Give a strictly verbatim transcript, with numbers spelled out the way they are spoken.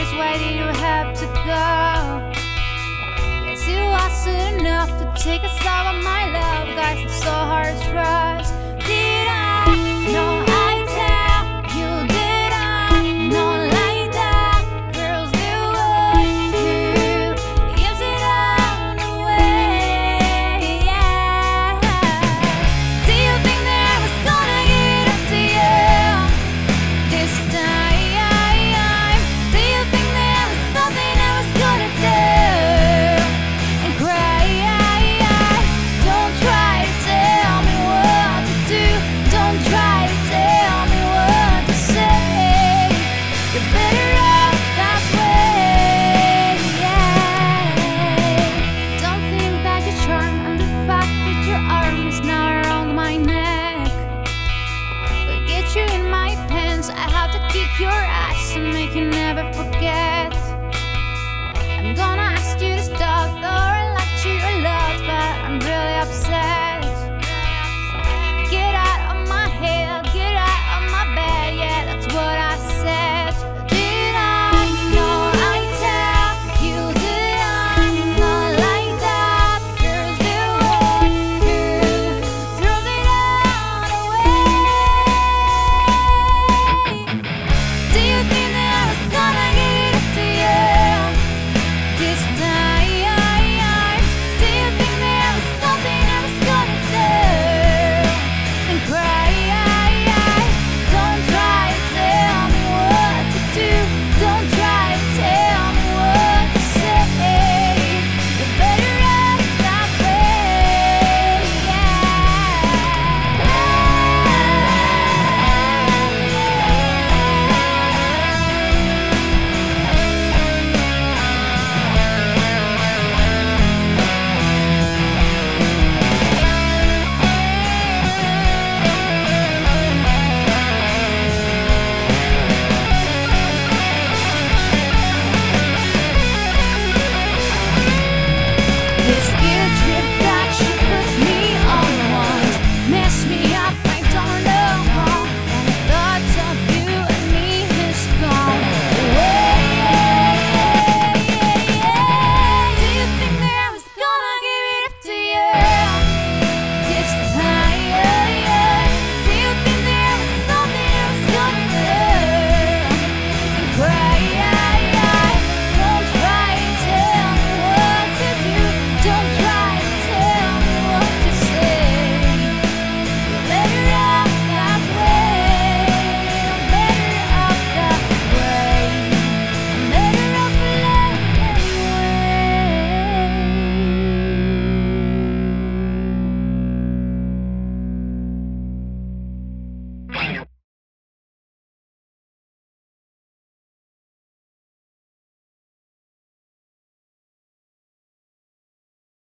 this, why did you have to go? Guess it wasn't enough to take us all of my love. Guys, it's so hard to trust. Did I know I tell you? Did I know like that? Girls do what you use it on the way, yeah. Do you think that I was gonna get up to you this time? Do you think there was something I was gonna do and cry? Don't try to tell me what to do. Don't try to tell me what to say. You're better off that way, yeah. Don't think that your charm and the fact that your arm is now around my neck will get you in my pants. I have to kick your ass and make you never forget. I'm gonna ask you